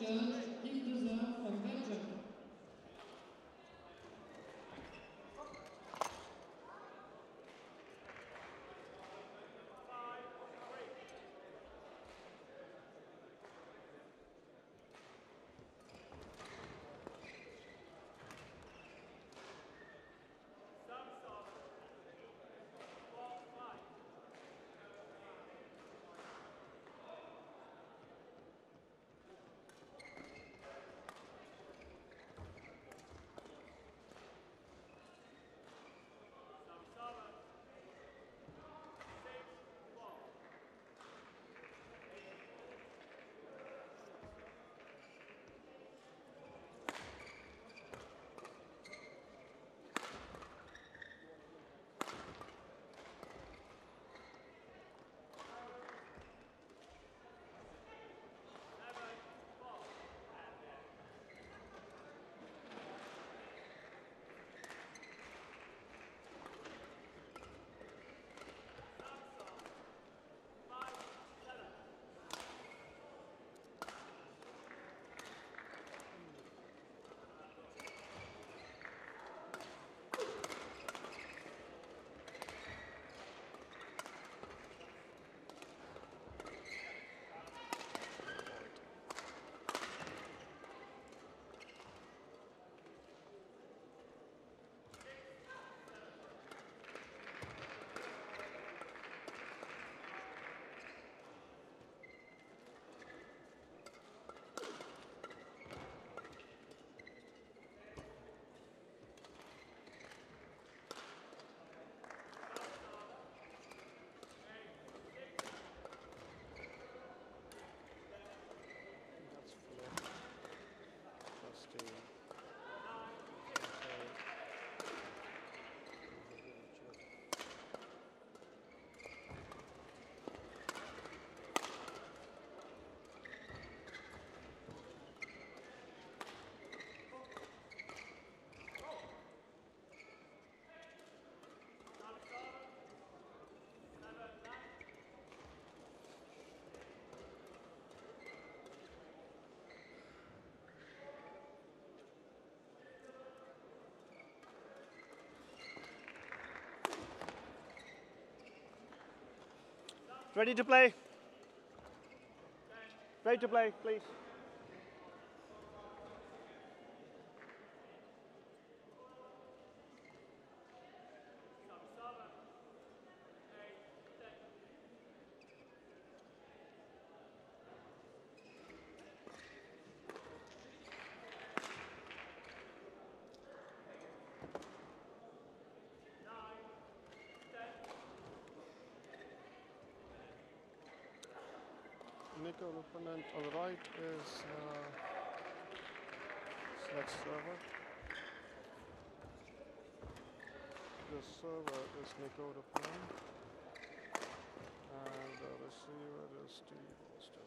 serve, Yves Deser from Belgium. Ready to play? Ready to play, please. Nico, opponent on the right is select server. The server is Nico the opponent, and the receiver is Steve Olsted.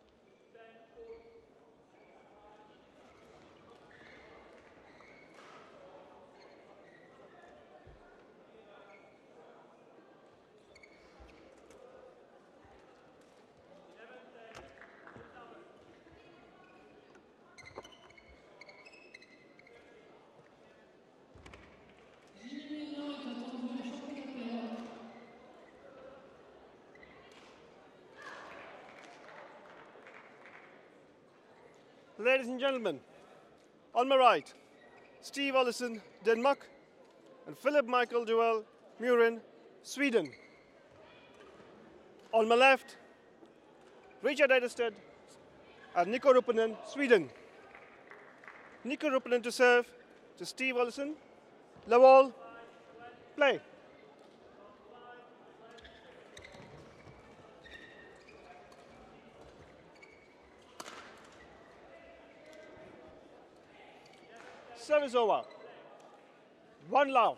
Ladies and gentlemen, on my right, Steve Ollison, Denmark, and Philip Michael Joel Murin, Sweden. On my left, Richard Edestedt and Nico Ruppinen, Sweden. Nico Ruppinen to serve to Steve Ollison. Lawal, play. Service over. One love.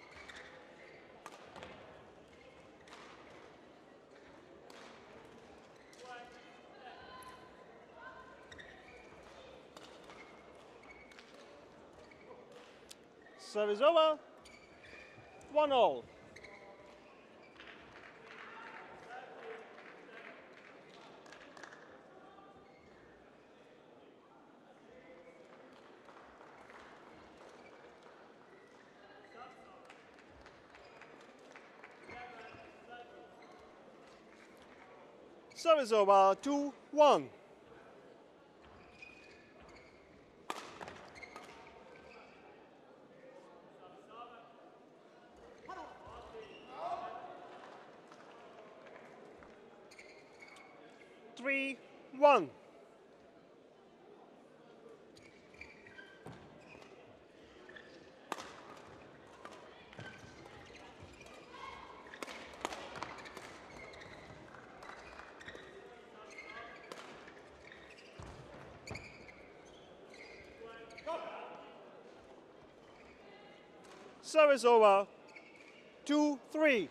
Service over. 1-all. Service over 2-1. Three, one. Service over 2-3.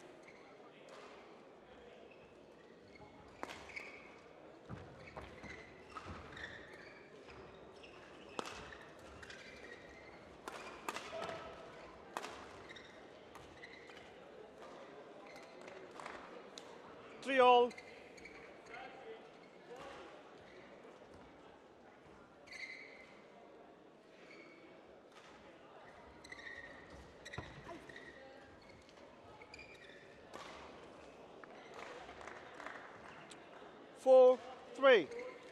Three all. Four, three.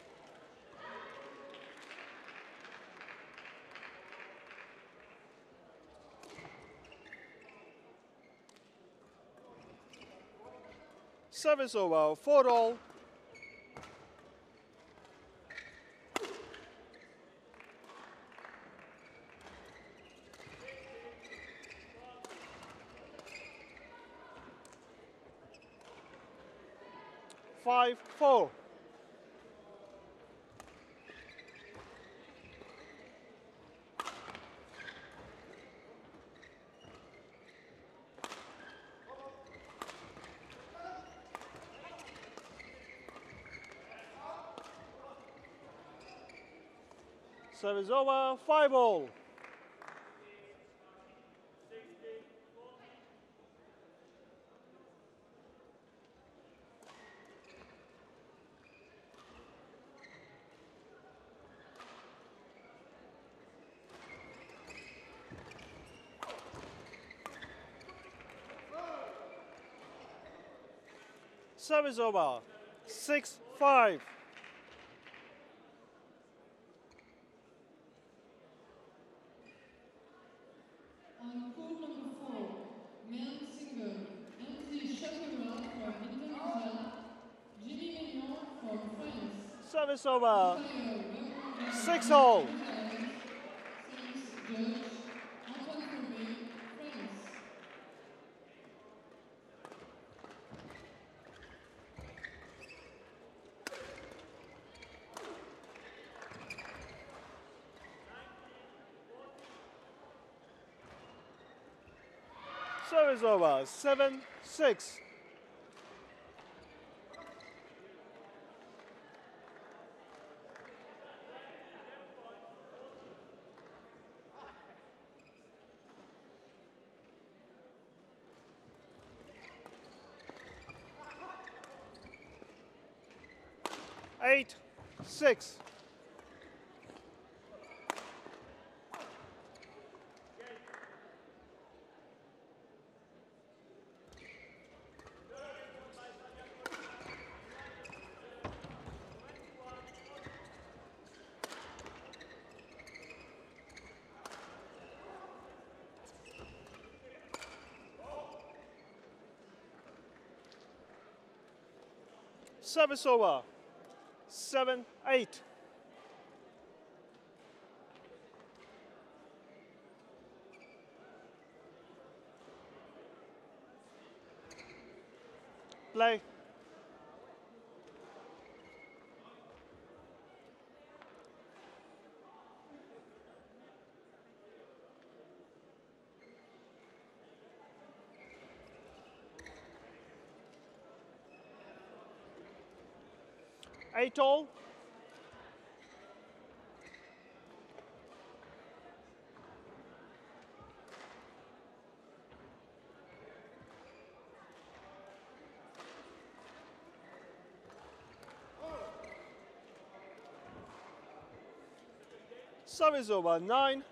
Service over 4 all. Five, four. Service over 5 all. Service over 6-5. On court number 4, male single, Anthony Chapera from Indonesia, Jimmy Mignon from France. Service over Umpire, 6 all. Service judge, Antoine Courbet, France. Service over 7-6. Eight, 6. Service over 7-8. Play. Eight all. Service over 9-8.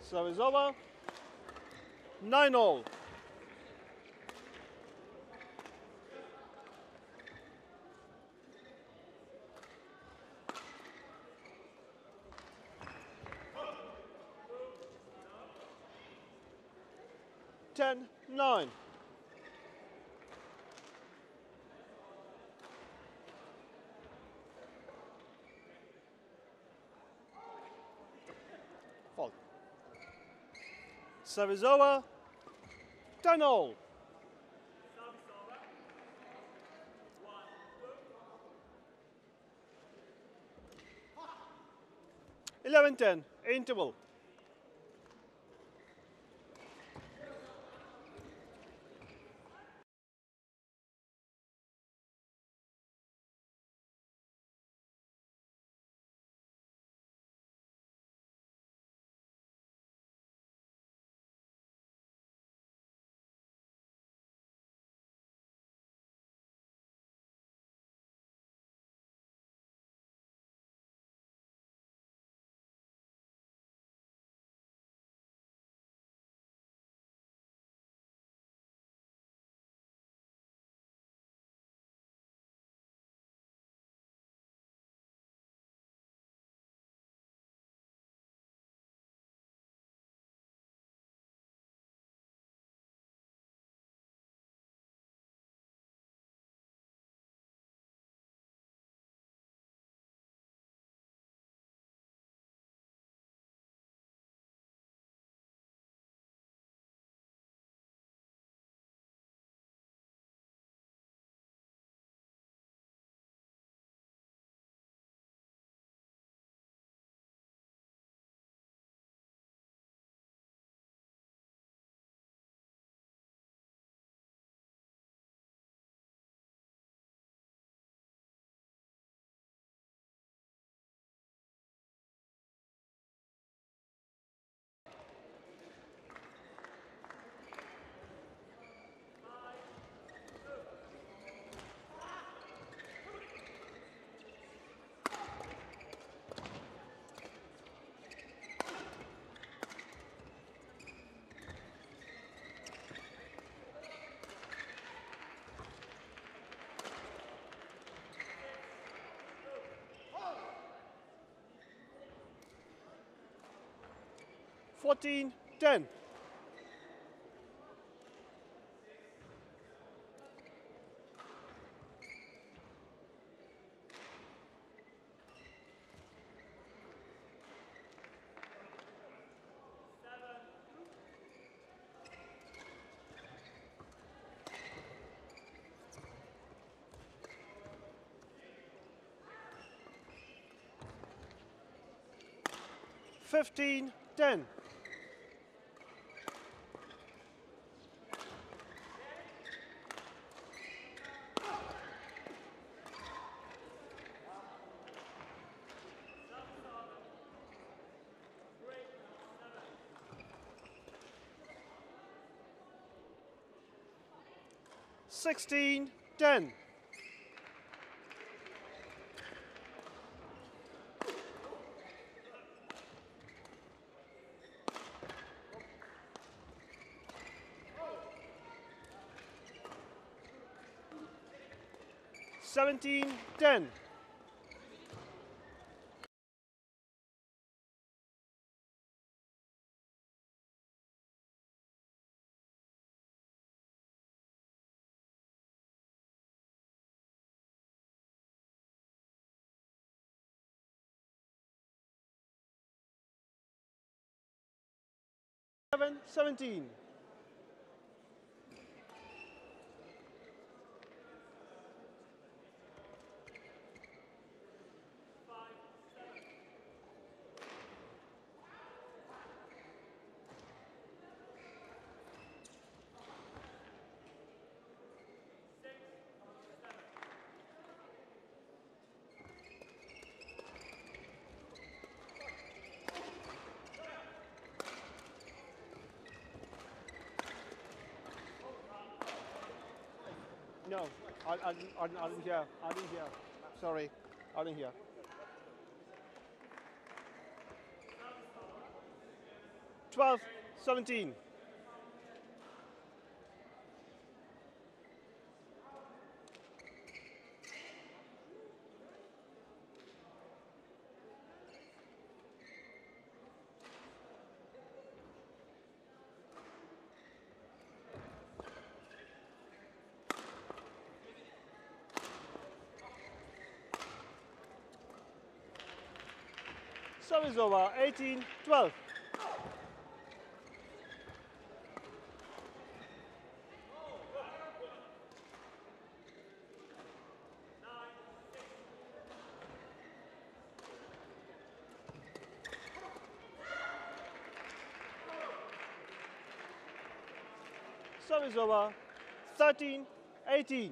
Service over. 9-all. Ten, 9. Fault. Service over. 10-all. 11-10. Interval. Fourteen, 10. Fifteen, 10. 16, 10. 17, 10. 17. 'No, I didn't hear. I didn't hear. Sorry, I didn't hear. 12-17. Service over, 18-12. Service over, 13-18.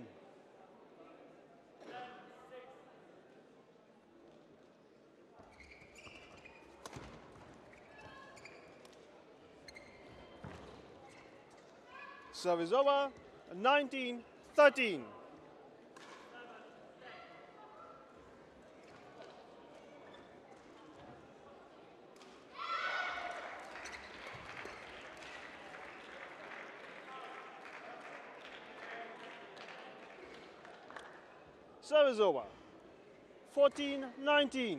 Service over, 19-13. Service over, 14-19.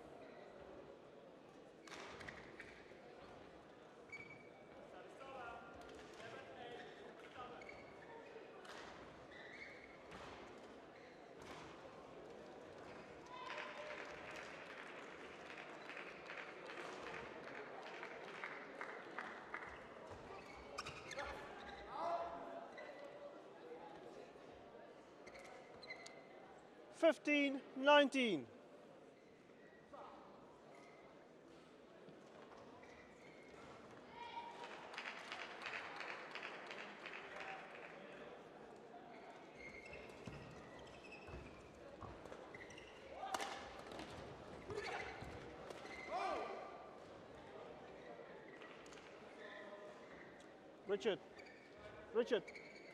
Fifteen, 19. Richard. Richard.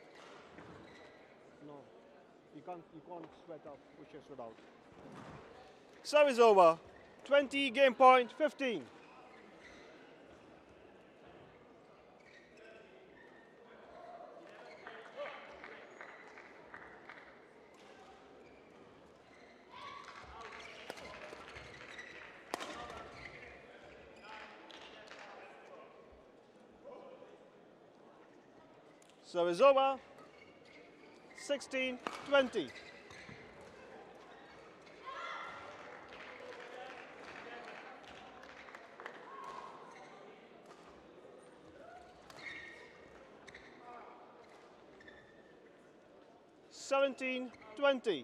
No. You can't sweat up, push your sweat out. Service over. 20 game point, 15. Service over. 16-20. Seventeen, 20.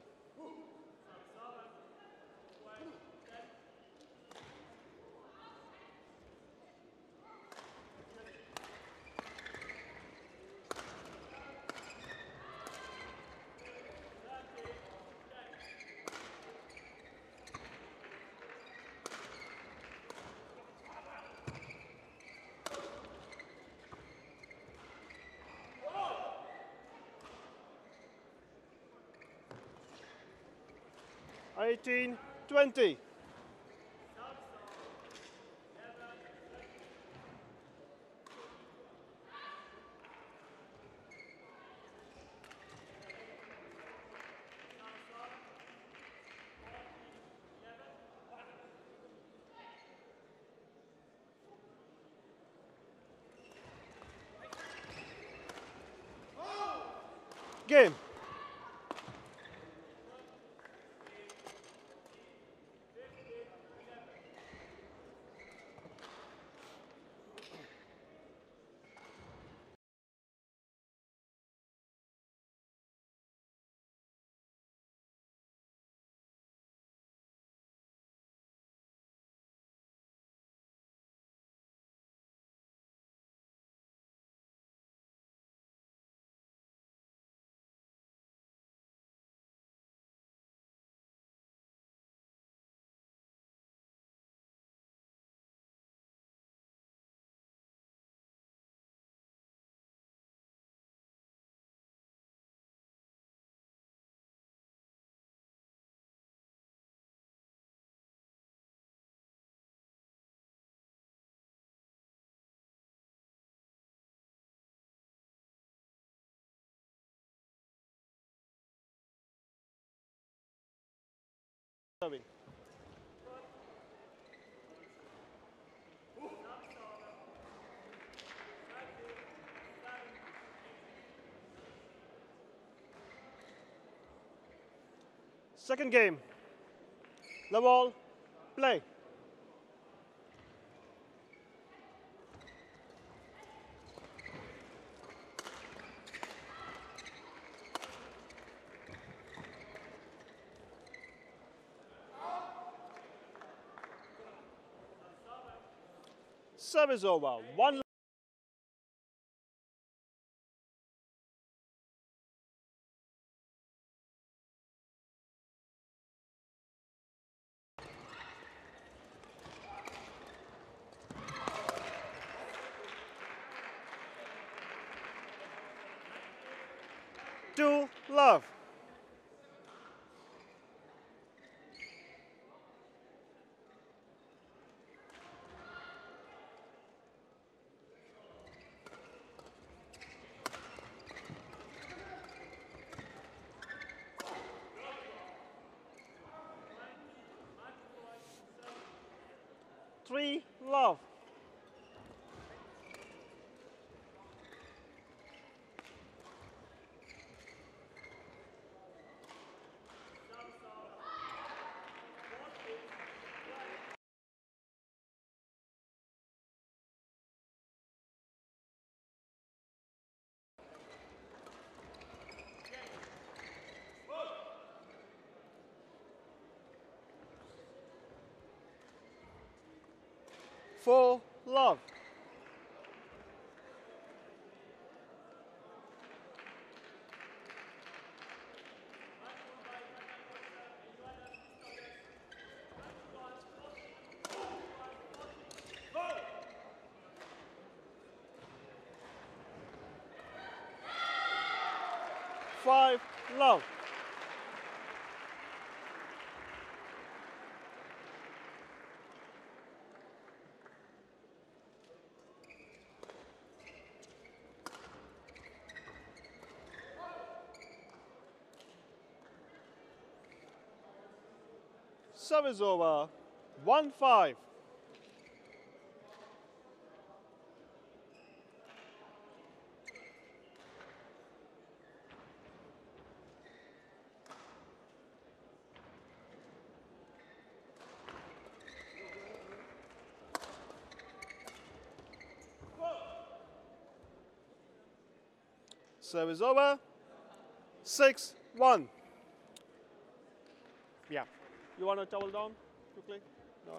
Eighteen, 20. Game. Serving. Second game. The ball, play. Service over. One. Two love. Three love. Four love. Five love. Service over. 1-5. Service over. 6-1. Yeah. You want to towel down quickly? No.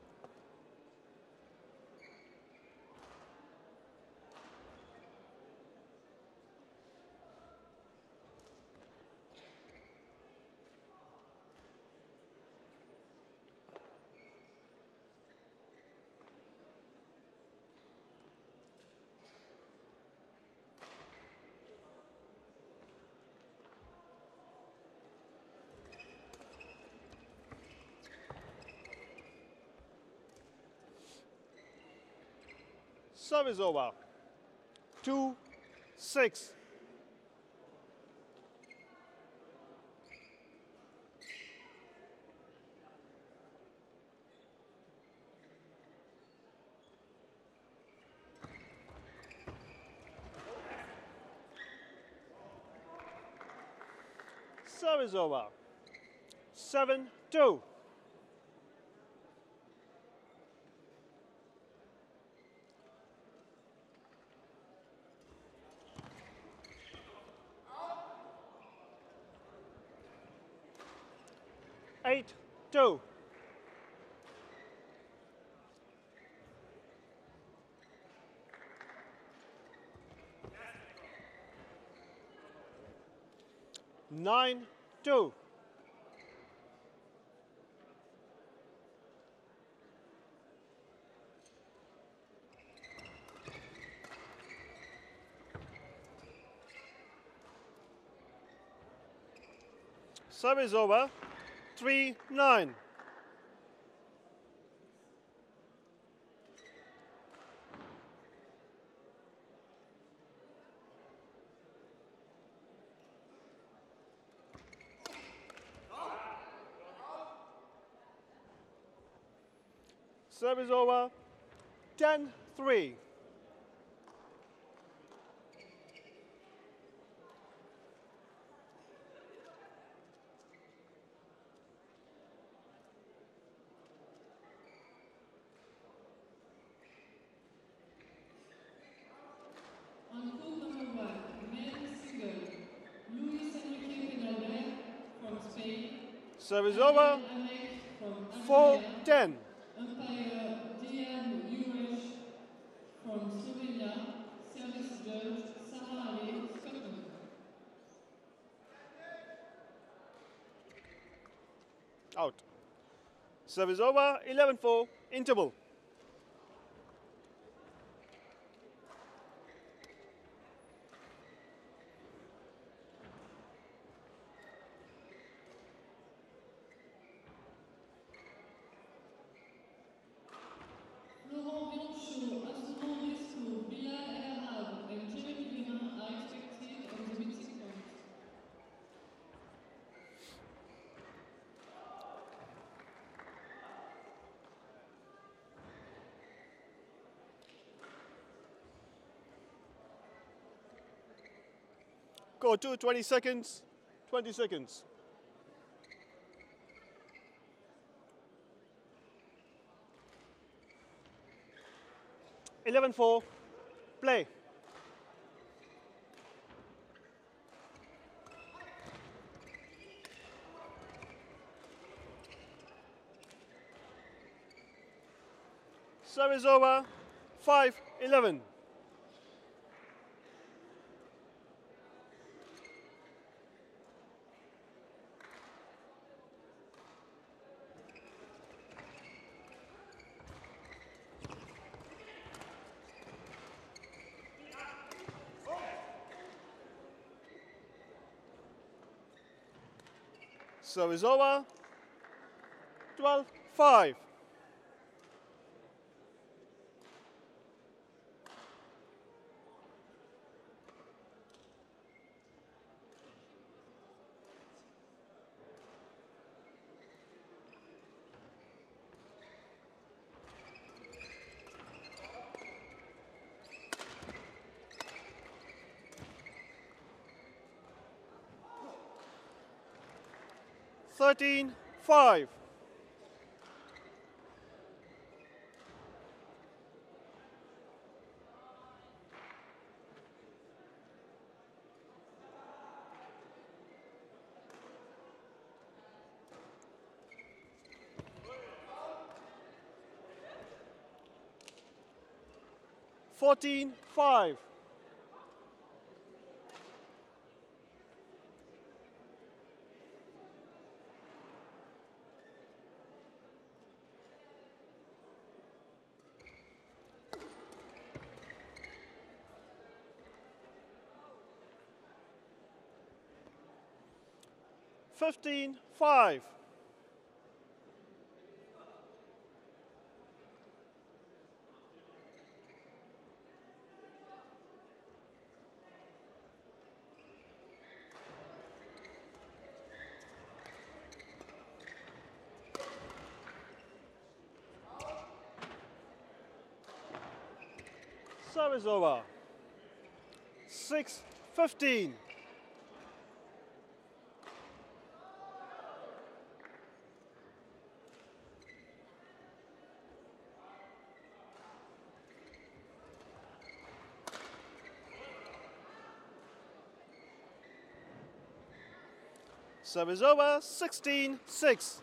Service over. 2-6. Service over. 7-2. Eight, 2. 9-2. 'Service over. 3-9. Service over. 10-3. On court number 1, men's single, Luis Enrique Pedalbert from Spain. Service over. Alec from Algeria. 4-10. Umpire Dejan Jureš from Slovenia. Service judge Sarah Ali, Scotland. Out. Service over. 11-4. Interval. Laurent Bianchot, Assoumand Risco, Bilal El Arab, and Jeremy Guérin are expected on the meeting point. Go to 20 seconds. 20 seconds. $11-4. Play. Service over. 5-11. Service over. 12-5. $13-5. $14-5. $15-5. Service over. 6-15. Service over. 16-6.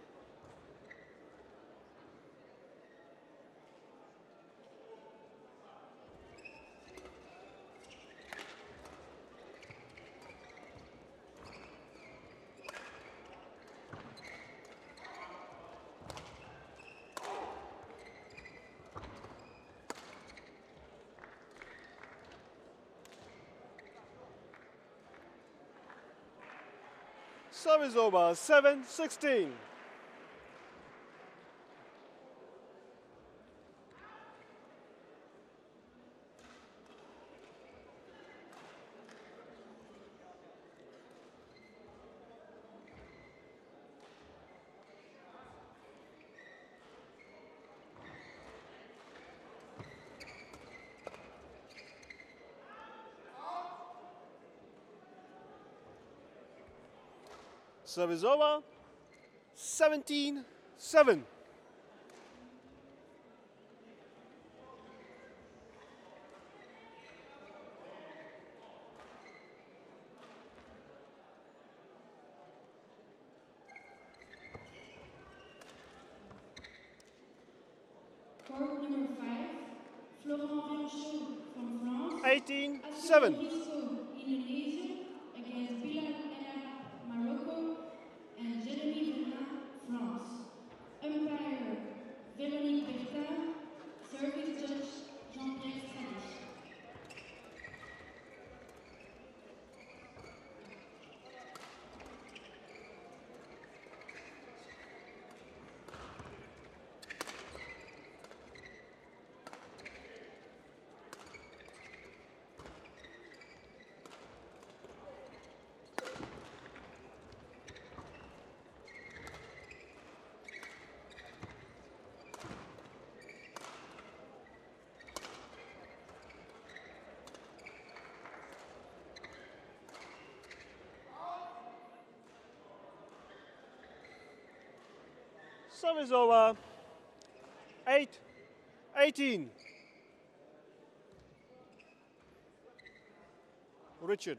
Service over. 7-16. Service over. 17-7. Court number 5, Florent Verchot from France. 18-7. Risco, Indonesia, against Bilal El Morocco, and Jeremy Venin, France. Umpire, Véronique Bertin, service judge, Jean-Pierre Stadisch. Service over. 8-18. Richard.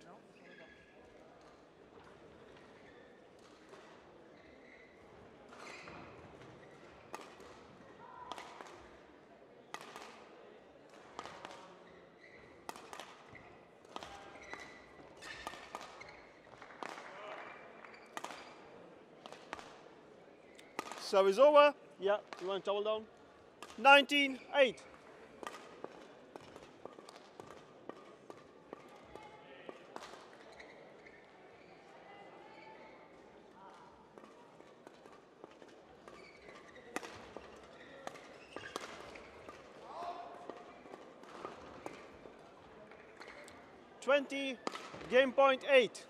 Service over. Yeah, you want to towel down? 19-8. Game point 8.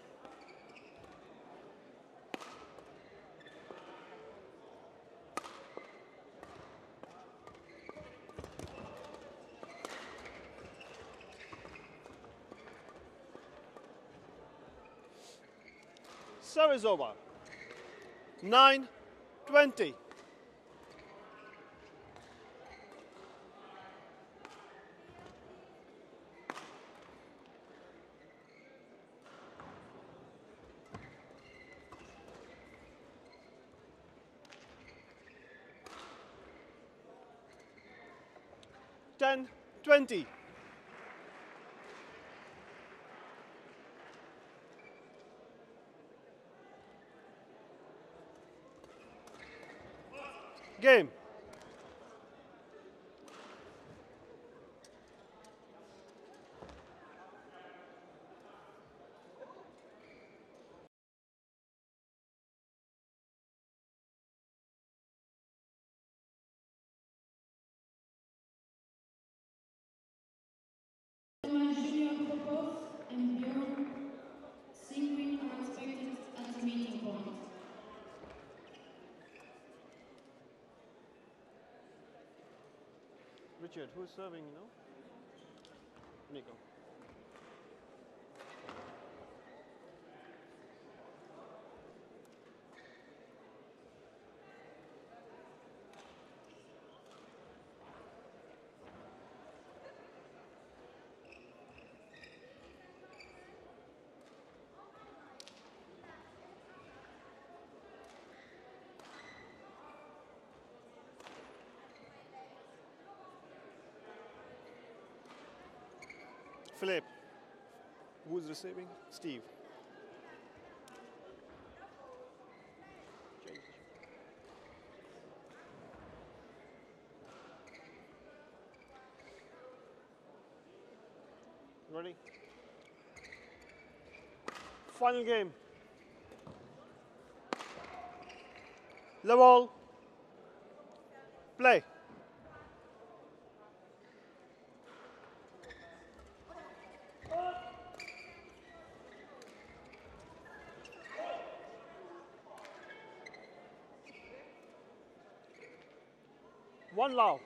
Service over. 9-20. Ten, 20. Game. Junior Popov and Björn Singwin are expected at the meeting point. Richard, who's serving, Nico. Philip. Who's receiving? Steve. Ready? Final game. Level. Play. One love.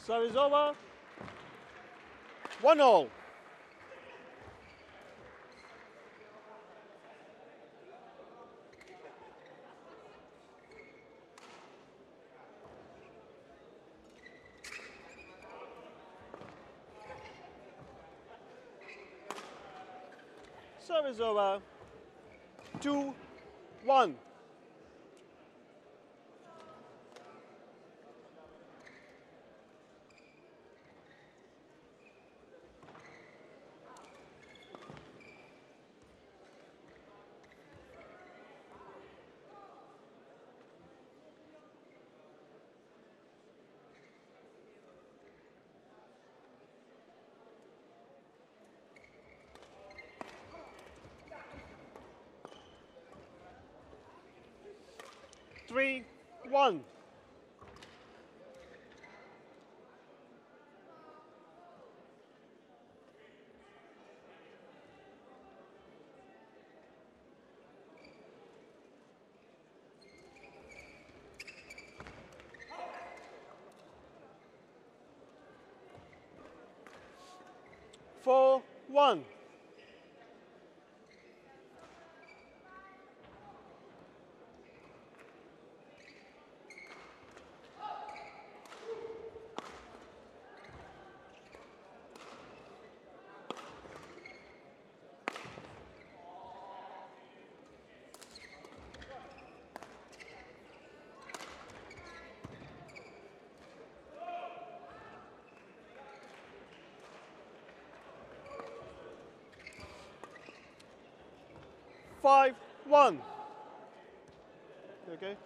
Service over. 1-all. Service over. 2-1. Three, 1. Four, 1. Five, 1. Okay.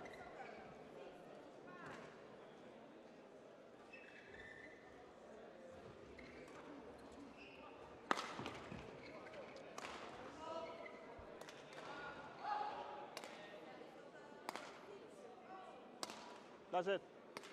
That's it.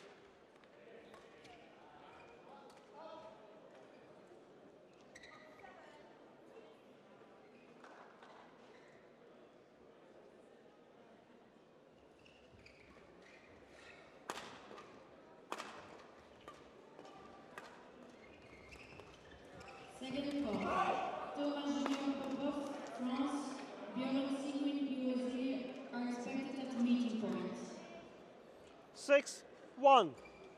Second call. Thomas Junior Popov, France. Bjorn Seguin, USA are expected at the meeting point. 6, 1.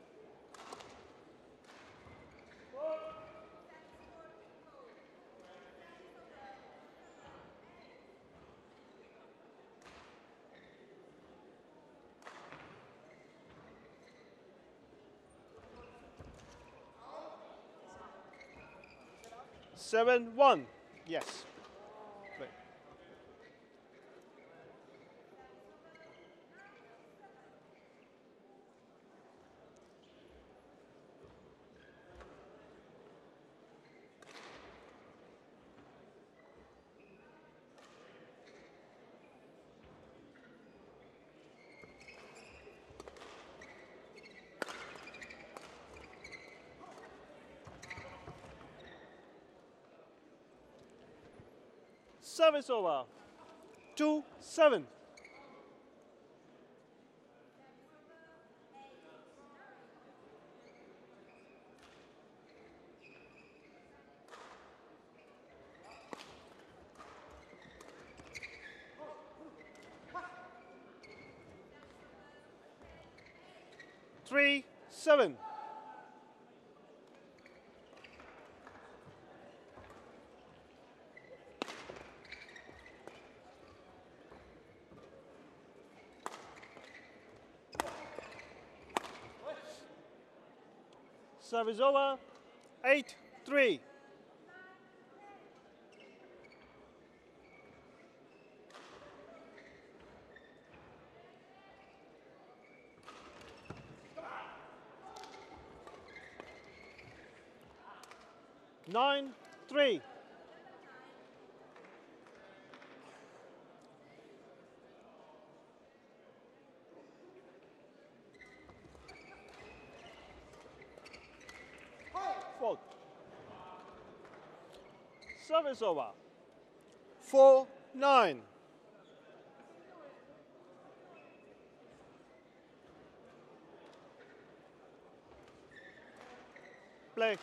Seven, 1. Yes. Right. Service over. 2-7. Three, 7. Service over. 8-3. Nine, 3. Fault. Service over. 4-9. Play.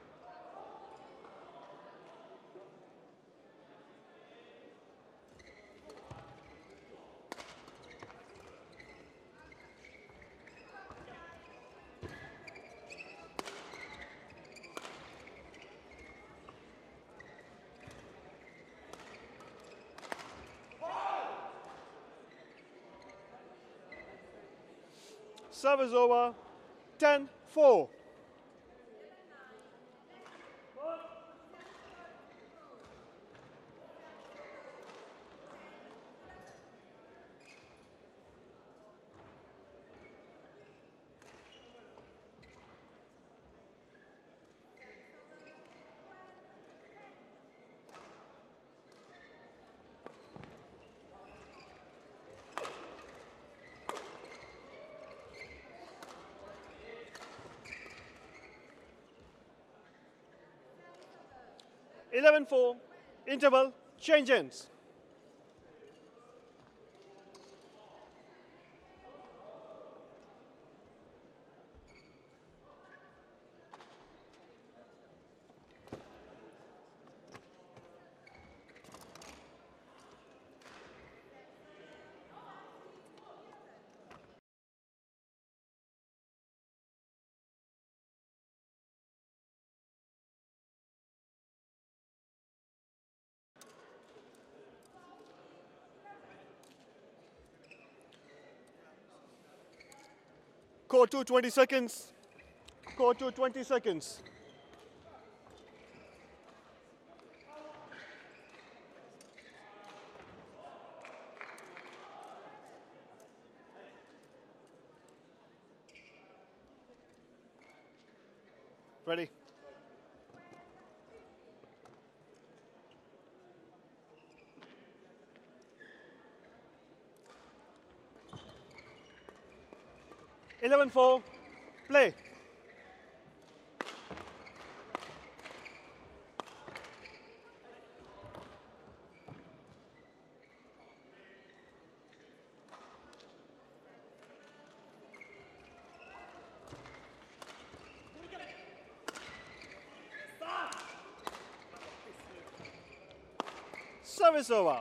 Service over. 10-4. (11-4). Interval. Change ends. Court to 20 seconds. Court to 20 seconds. Ready. (11-4). Play. Service over.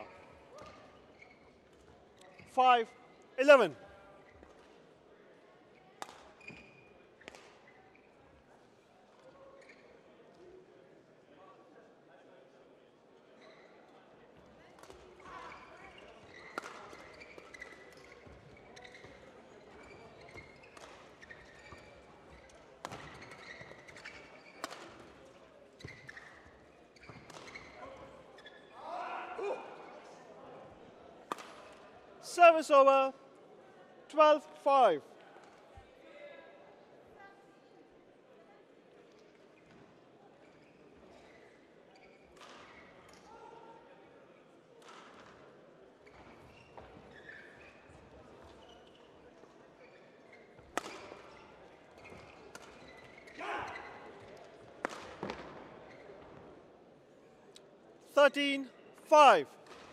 5-11. Service over. 12-5. Thirteen, 5.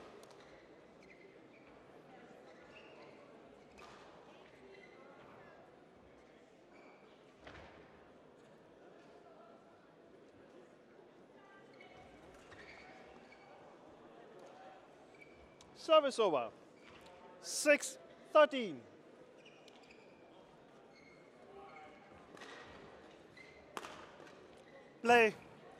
Service over. 6-13. Play.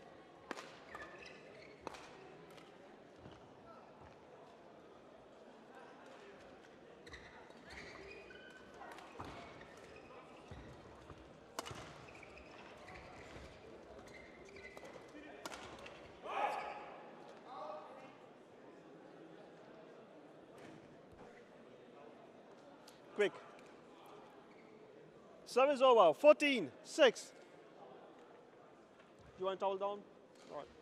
Quick. Service over. 14-6. You want towel down? All right.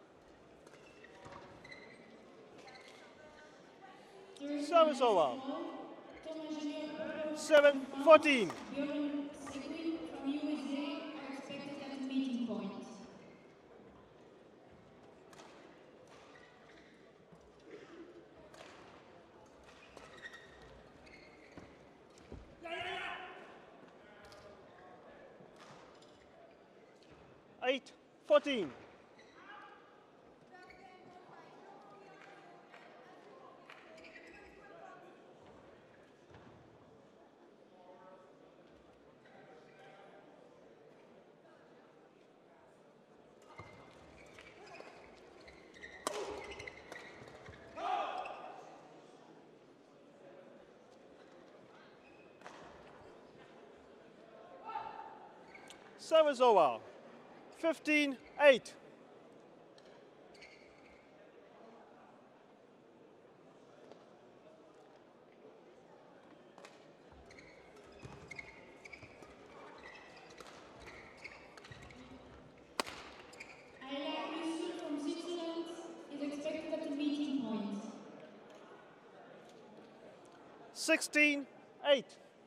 Service over. 7-14. Bjorn Seguin from USA are expected at the meeting point. Eight, 14. Service over. 15-8. Ayla Yusuf from Switzerland is expected at the meeting point. 16-8.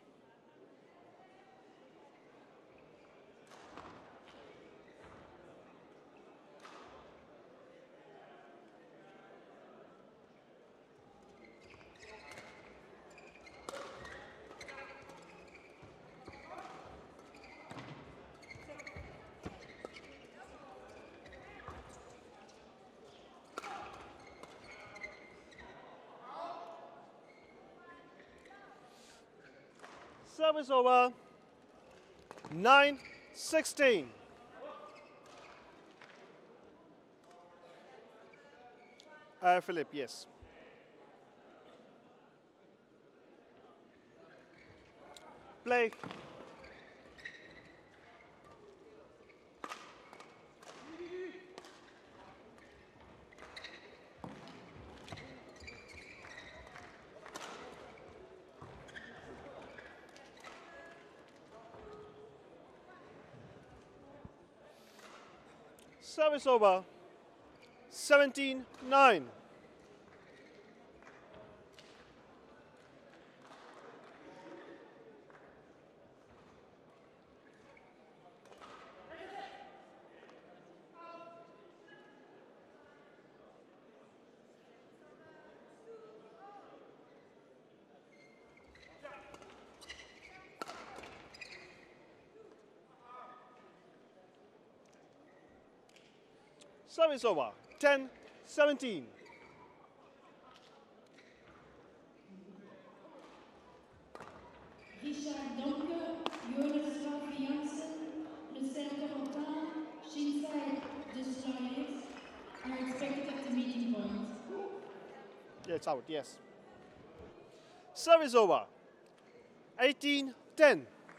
Service over. 9-16. Philip, yes. Play. Service over. 17-9. Service over. 10-17. Richard Donker, Jonas Ralph Janssen, Lucelle Corentin, Shinsai Destroyers are expected at the meeting point. Yeah, it's out, yes. Service over. 18-10.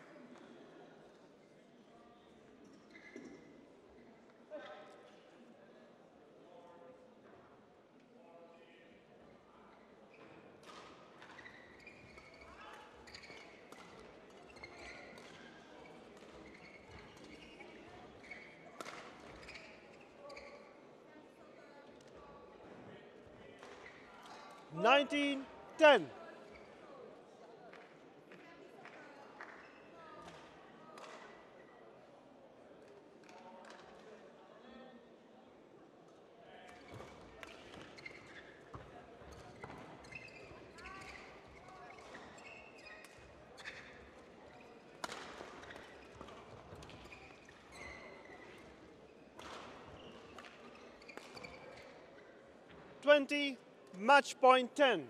Nineteen, 10. Match point 10.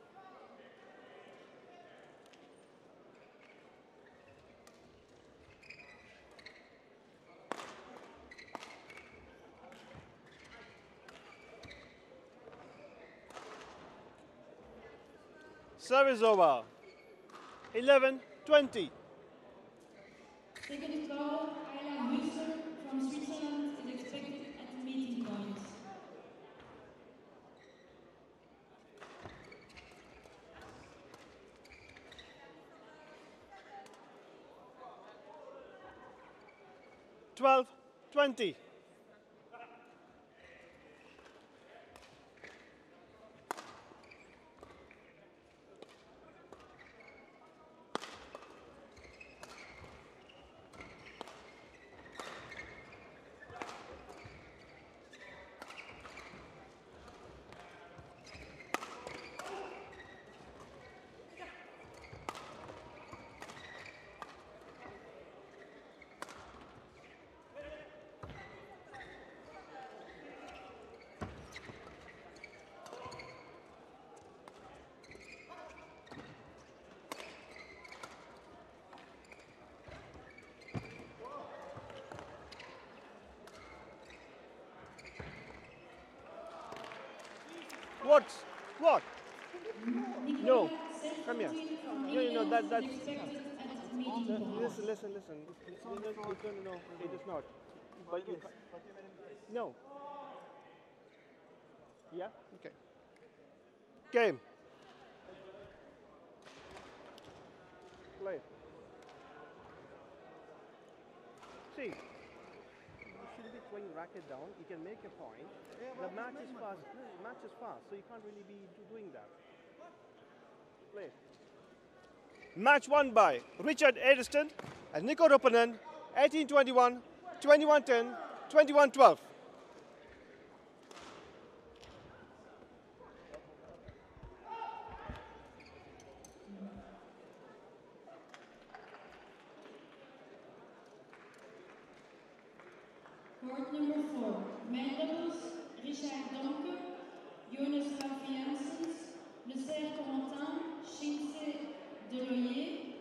Service over. 11-20. Second call, Ayla Hüsser from Switzerland is expected at the meeting point. Twelve, 20. What? What? Nicolas Come here. Serfontein from No, England that's. is expected at the meeting point. Listen. No, it is not. But you. No. Yeah? Okay. Game. Play. See, you shouldn't be throwing racket down. You can make a point. The match is fast. No, the match is fast, so you can't really be doing that. Play. Match won by Richard Ediston and Nico Ruppinen, 18-21, 21-10, 21-12. Court number 4, men doubles, Richard Donker, Jonas Ralph Janssens, Le Cerf Corentin, Shinse Deloyer,